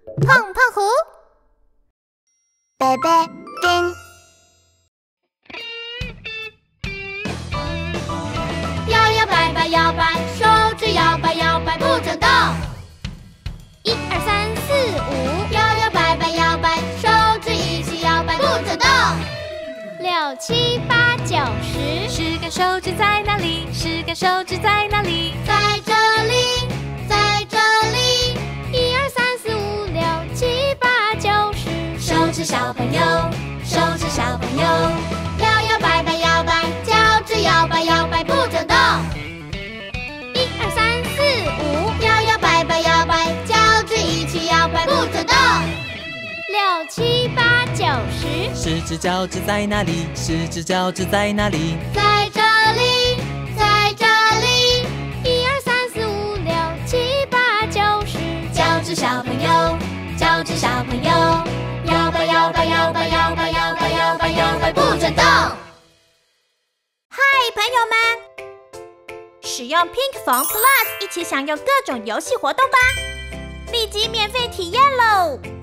胖胖虎， 贝贝丁， 摇摇摆摆摇摆，手指摇摆摇摆不准动。 1、2、3、4、5， 摇摇摆摆摇摆，手指一起摇摆不准动。 6、7、8、9、10， 10根手指在哪里？10根手指在哪里？ 在这里，在这里。 1、2、3、4、5、6、7、8、9、10， 手指小朋友，手指小朋友， 摇摇摆摆摇摆，脚趾摇摆摇摆不准动。 1、2、3、4、5， 摇摇摆摆摇摆，脚趾一起摇摆不准动。 6、7、8、9、10， 10只脚趾在哪里？10只脚趾在哪里？ 在这里，在这里。 1、2、3、4、5、6、7、8、9、10， 脚趾小朋友，脚趾小朋友， 摇摆摇摆摇摆摇摆摇摆摇摆摇摆不准动。 嗨，朋友们！使用 Pink Phone Plus 一起享有各种游戏活动吧！立即免费体验喽！